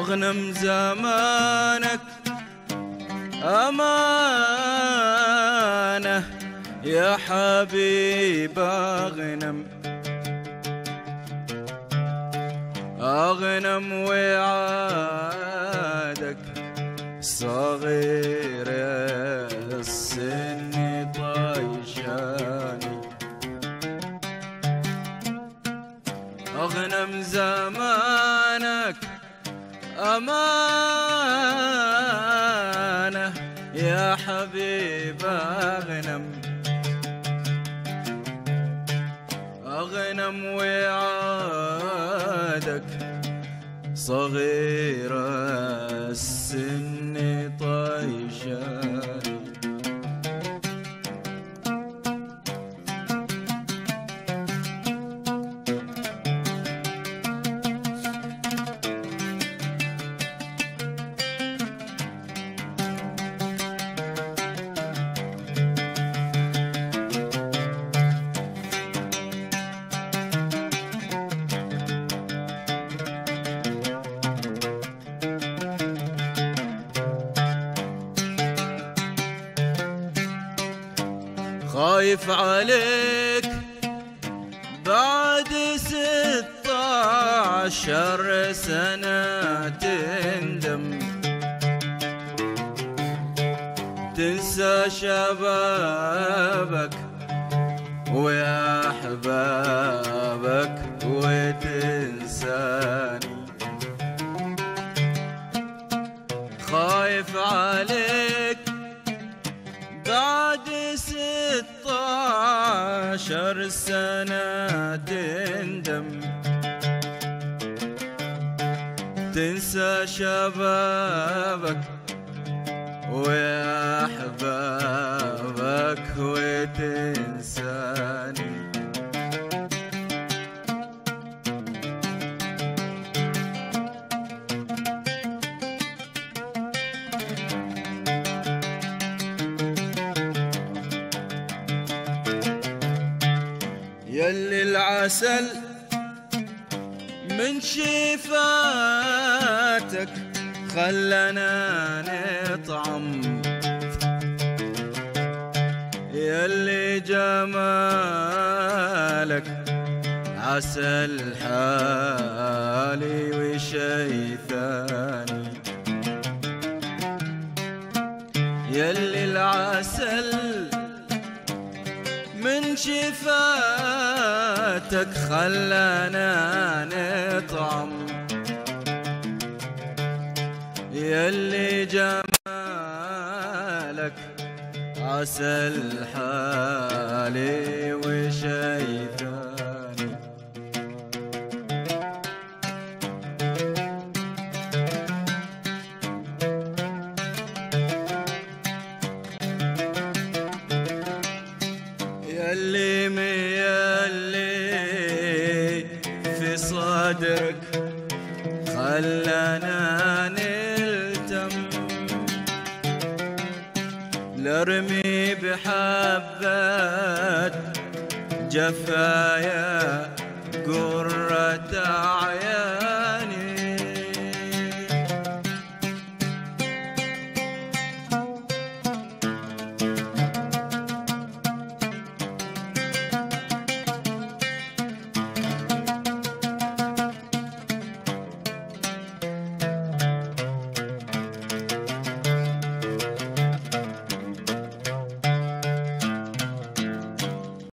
أغنم زمانك أمانة يا حبيب أغنم، أغنم وعادك صغير السن طيشاني، أغنم زمانك أمانة يا حبيب أغنم، أغنم وعادك صغير السن طيشاني. خايف عليك بعد 16 سنة تندم، تنسى شبابك وأحبابك وتنساني، خايف عليك بعد 16 سنة تندم، تنسى شبابك وأحبابك وتنساني. يلي العسل من شفاتك خلنا نطعم، يلي جمالك عسل حالي وشي ثاني، يلي العسل من شفاتك خلنا نطعم، يلي جمالك عسل حالي وشي ثاني. يلي ميلي في صدرك خلنا نلتم، لارمي بحبات جفايا قرة عيان،